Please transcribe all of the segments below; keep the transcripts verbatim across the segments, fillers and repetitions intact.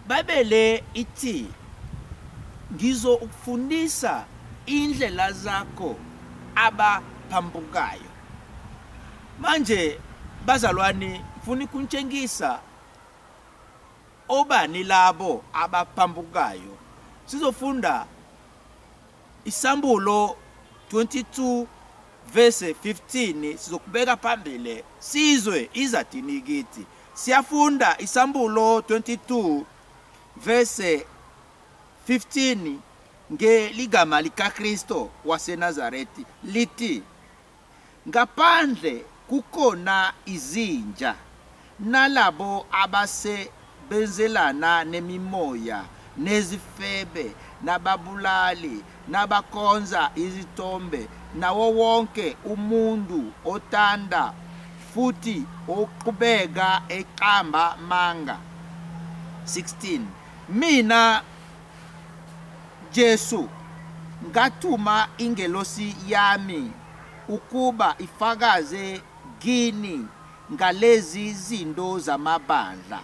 Bibele ithi ngizokufundisa indlela zakho abaphambukayo. Manje bazalwane ngifuna ukuntshengisa obani labo abaphambukayo. Sizofunda isambulo twenty-two verse fifteen, sizokubeka phambili sizwe izadini kithi. Siyafunda isambulo twenty-two verse fifteen ngeligama likaKristo waseNazarethi lithi, ngaphandle kukhona izinja nalabo abasebenzelana nemimoya nezifebe nababulali nabakhonza izithombe nawo wonke umuntu otanda futhi oqhubeka eqamba manga. sixteen Mina Jesu ngathuma ingelosi yami ukuba ifakaze kini ngalezi zinto zamabandla.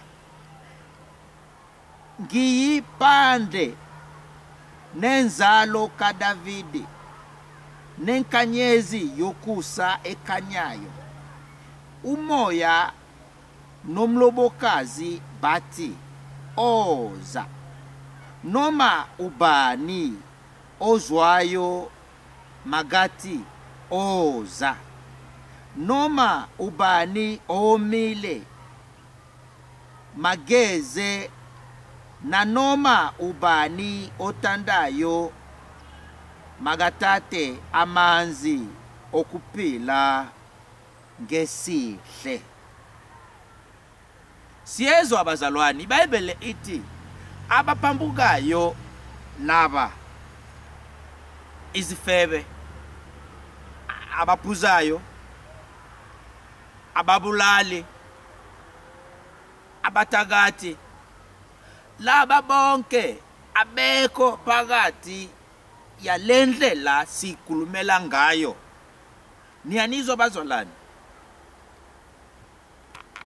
Ngiyipande nenzalo kaDavide nenkanyezi yokusa ekhanyayo. Umoya nomlobokazi bathi oza, noma ubani ozwayo magati oza, noma ubani omile mageze, na noma ubani otandayo magatate amanzi okuphila ngesihle. Siyezwa abazalwane, iBhayibheli ithi abaphambukayo laba izifebe, abaphuzayo, ababulali, abathakathi, laba bonke abekho phakathi yalendlela sikhulumela ngayo. Niyanizwa bazalwane?